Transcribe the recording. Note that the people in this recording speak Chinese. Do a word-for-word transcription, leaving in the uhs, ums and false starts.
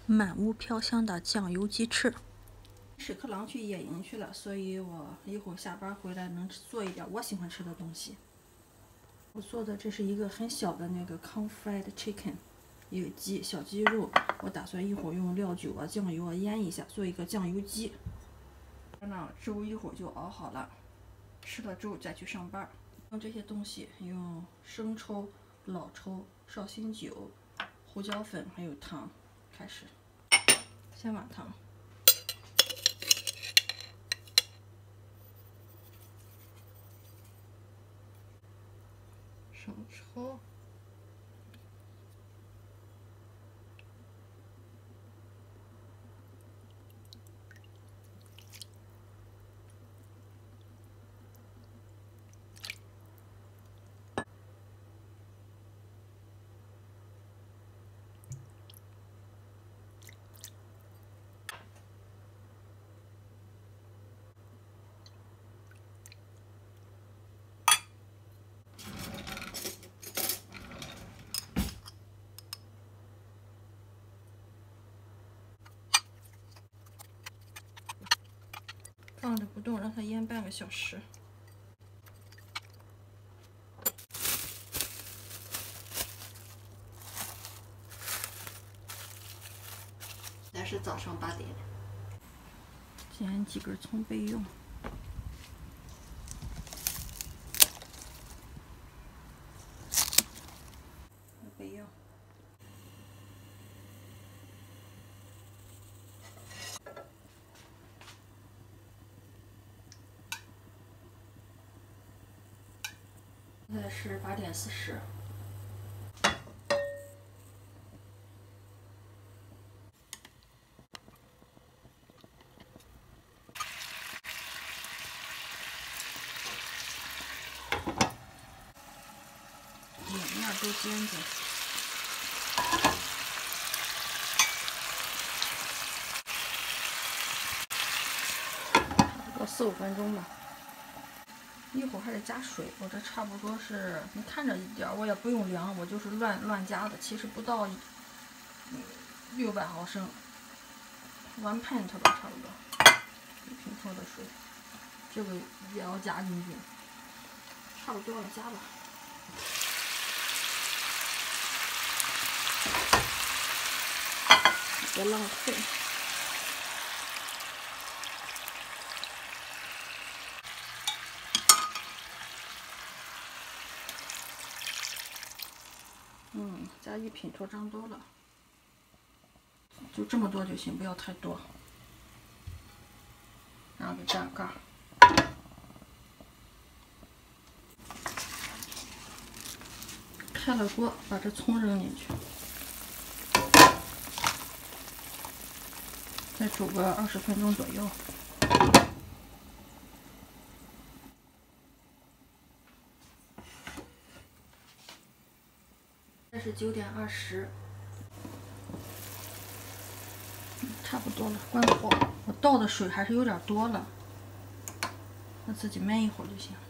满屋飘香的酱油鸡翅。 屎壳郎去野营去了，所以我一会儿下班回来能做一点我喜欢吃的东西。我做的这是一个很小的那个 confried chicken， 一个鸡小鸡肉，我打算一会儿用料酒啊、酱油啊腌一下，做一个酱油鸡。那粥一会儿就熬好了，吃了粥再去上班。用这些东西，用生抽、老抽、绍兴酒、胡椒粉还有糖。开始，先把糖。 生抽，放着不动，让它腌半个小时。现在是早上八点，剪几根葱备用。备用。 现在是八点四十。两面都煎着。差不多四五分钟吧。 一会儿还得加水，我这差不多是，你看着一点儿，我也不用量，我就是乱乱加的，其实不到六百毫升 ，one pint 吧，差不多，一瓶头的水，这个也要加进去，差不多了，加吧，别浪费。 嗯，加一品头张多了，就这么多就行，不要太多。然后给蘸盖儿，开了锅，把这葱扔进去，再煮个二十分钟左右。 这是九点二十，差不多了，关火。我倒的水还是有点多了，我自己焖一会儿就行。